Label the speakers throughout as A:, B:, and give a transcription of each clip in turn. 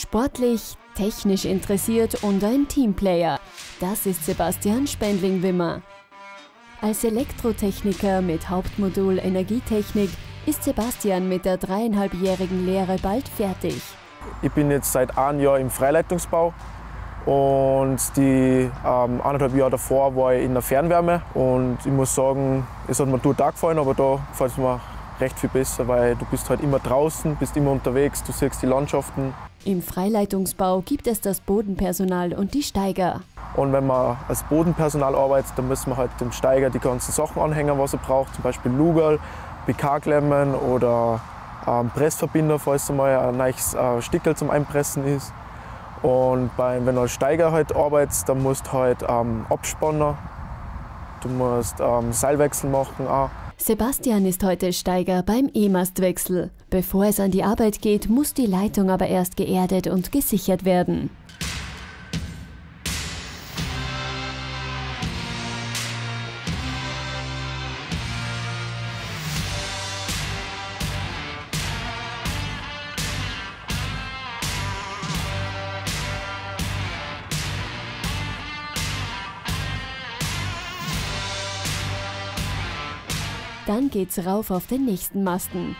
A: Sportlich, technisch interessiert und ein Teamplayer. Das ist Sebastian Spendling-Wimmer. Als Elektrotechniker mit Hauptmodul Energietechnik ist Sebastian mit der 3,5-jährigen Lehre bald fertig.
B: Ich bin jetzt seit einem Jahr im Freileitungsbau und die 1,5 Jahre davor war ich in der Fernwärme. Und ich muss sagen, es hat mir dort auch gefallen, aber da gefällt es mir recht viel besser, weil du bist halt immer draußen, bist immer unterwegs, du siehst die Landschaften.
A: Im Freileitungsbau gibt es das Bodenpersonal und die Steiger.
B: Und wenn man als Bodenpersonal arbeitet, dann müssen wir halt dem Steiger die ganzen Sachen anhängen, was er braucht, zum Beispiel Lugerl, PK-Klemmen oder Pressverbinder, falls einmal ein neues Stickerl zum Einpressen ist. Und wenn du als Steiger halt arbeitest, dann musst du halt abspannen, du musst Seilwechsel machen auch.
A: Sebastian ist heute Steiger beim E-Mastwechsel. Bevor es an die Arbeit geht, muss die Leitung aber erst geerdet und gesichert werden. Dann geht's rauf auf den nächsten Masten.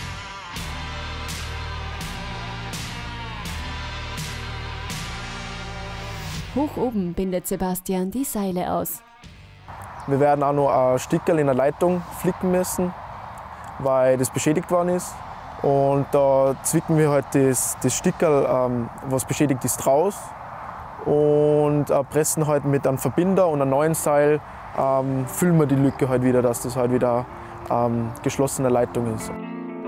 A: Hoch oben bindet Sebastian die Seile aus.
B: Wir werden auch noch ein Stickerl in der Leitung flicken müssen, weil das beschädigt worden ist. Und da zwicken wir halt das Stickerl, was beschädigt ist, raus und pressen halt mit einem Verbinder und einem neuen Seil, füllen wir die Lücke halt wieder, dass das halt wieder geschlossene Leitung ist.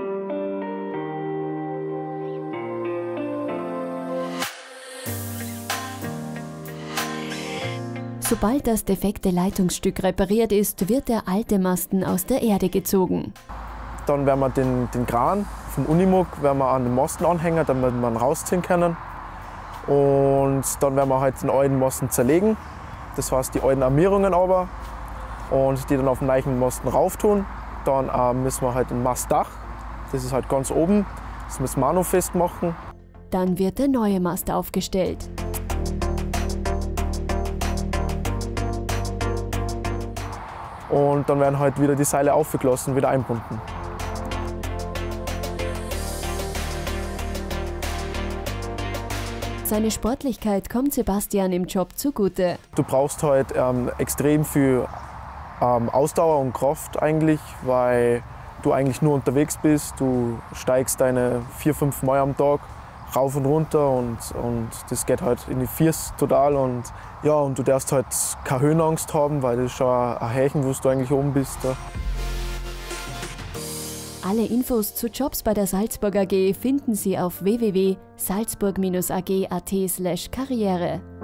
A: Sobald das defekte Leitungsstück repariert ist, wird der alte Masten aus der Erde gezogen.
B: Dann werden wir den Kran von Unimog an den Masten anhängen, damit wir ihn rausziehen können. Und dann werden wir halt den alten Masten zerlegen, das heißt die alten Armierungen aber, und die dann auf den neuen Masten rauf tun. Dann müssen wir halt ein Mastdach, das ist halt ganz oben, das müssen wir auch noch festmachen.
A: Dann wird der neue Mast aufgestellt.
B: Und dann werden halt wieder die Seile aufgelassen, wieder einbunden.
A: Seine Sportlichkeit kommt Sebastian im Job zugute.
B: Du brauchst halt extrem viel Ausdauer und Kraft eigentlich, weil du eigentlich nur unterwegs bist. Du steigst deine 4-5 Mal am Tag rauf und runter und das geht halt in die Viers total. Und du darfst halt keine Höhenangst haben, weil das ist schon ein Hächen, wo du eigentlich oben bist. Da.
A: Alle Infos zu Jobs bei der Salzburg AG finden Sie auf www.salzburg-ag.at/karriere.